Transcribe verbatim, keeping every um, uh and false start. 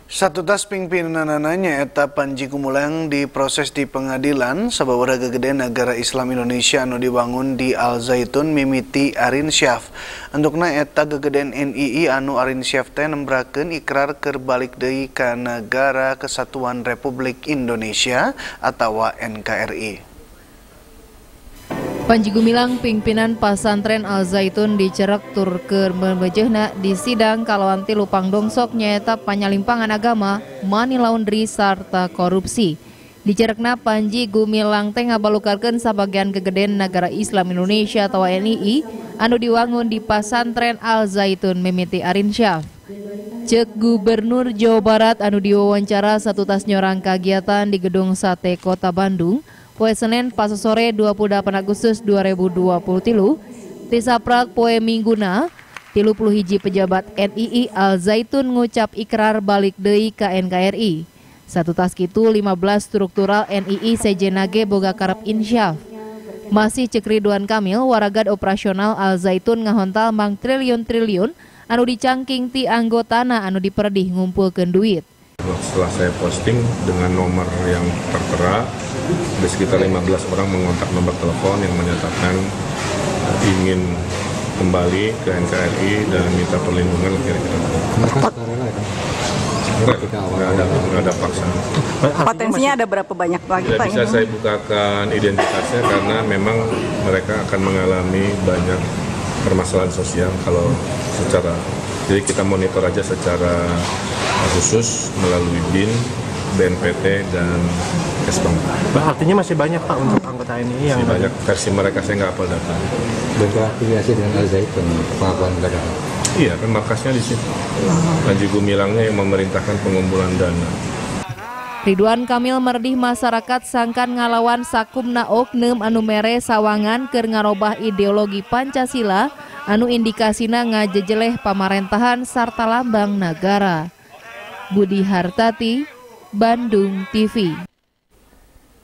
Satu tas pimpinanana eta Panji Gumilang diproses di pengadilan sababaraha gegeden negara Islam Indonesia anu dibangun di Al Zaitun mimiti Arinsyaf. Andukna eta gegeden N I I anu Arinsyaf teh nembrakeun ikrar keur balik deui ka Negara Kesatuan Republik Indonesia atawa N K R I. Panji Gumilang pimpinan pasantren Al Zaitun dicerak tur keur membejehna di sidang kalawan tilu pangdongsok nyaeta panyalimpangan agama, money laundry sarta korupsi. Dicerekna Panji Gumilang teh ngabalukarkeun sabagian gegeden negara Islam Indonesia atau N I I anu diwangun di pasantren Al Zaitun mimiti Arinsyaf. Cek Gubernur Jawa Barat anu diwawancara satu tas nyorang kagiatan di Gedung Sate Kota Bandung poe Senin pas sore dua puluh delapan Agustus dua ribu dua puluh tilu, tisaprak poe Mingguna, tilu puluh hiji pejabat N I I Al Zaitun ngucap ikrar balik deui ka N K R I. Satu tas kitu lima belas struktural N I I sejenage boga karep insyaf. Masih cek Ridwan Kamil, waragad operasional Al Zaitun ngahontal mang triliun-triliun anu dicangking ti anggotana anu diperdih ngumpulkeun duit. Setelah saya posting dengan nomor yang tertera, ada sekitar lima belas orang mengontak nomor telepon yang menyatakan ingin kembali ke N K R I dan minta perlindungan kira-kira. Nggak ada, nggak ada paksaan. Potensinya ada berapa banyak lagi Tidak Pak? bisa saya bukakan identitasnya karena memang mereka akan mengalami banyak permasalahan sosial kalau secara, jadi kita monitor aja secara khusus melalui B I N, B N P T, dan Kesbang. Artinya masih banyak Pak untuk anggota N I I yang masih banyak versi mereka, saya nggak hafal data. Berafiliasi dengan Al Zaitun, pengakuan negara. Iya, kan markasnya di situ. Panji Gumilangnya yang memerintahkan pengumpulan dana. Ridwan Kamil merdih masyarakat sangkan ngalawan sakumna oknum anu mere sawangan keur ngarobah ideologi Pancasila anu indikasina ngajejeleh pamarentahan sarta lambang negara. Budi Hartati, Bandung T V.